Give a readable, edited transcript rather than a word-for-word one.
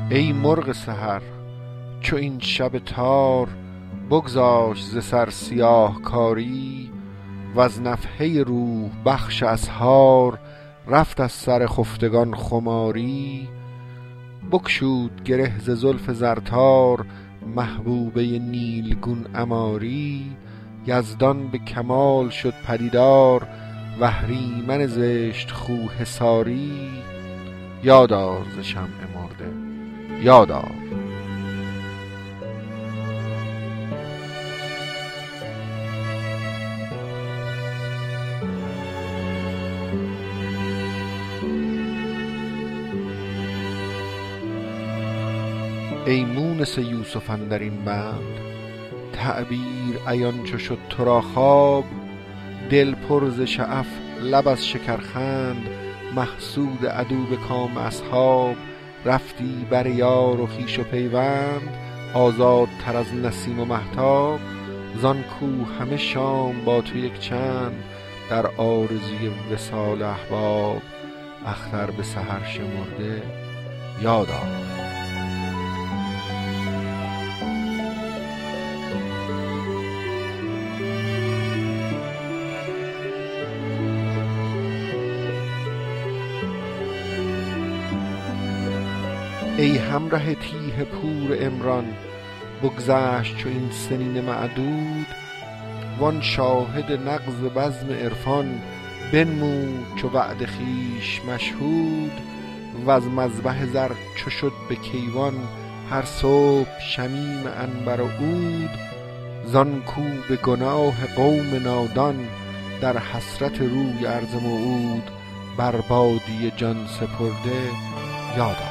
ای مرغ سحر چو این شب تار بگذاشت ز سر سیاه کاری، وز نفحه روح بخش اسحار رفت از سر خفتگان خماری. بگشود گره ز زلف زرتار محبوبه نیلگون عماری، یزدان به کمال شد پدیدار واهریمن زشت خو حصاری. یادآر ز شمع مرده یادآر، ای مونس یوسف اندر این بند، تعبیر عیان چو شد تو را خواب. دل پر ز شعف لب از شکرخند، محسود عدو به کام اصحاب. رفتی بر یار و خویش و پیوند، آزادتر از نسیم و مهتاب. زان کو همه شام با تو یک چند، در آرزوی وصال احباب. اختر به سحر شمرده یادآر. ای همره تیه پور عمران، بگذشت چو این سنین معدود. وان شاهد نغز بزم عرفان، بنمود چو وعده خویش مشهود. وز مذبح زر چو شد به کیوان، هر صبح شمیم عنبر و عود. زان کو به گناه قوم نادان، در حسرت روی ارض موعود. بر بادیه جان سپرده یادآر.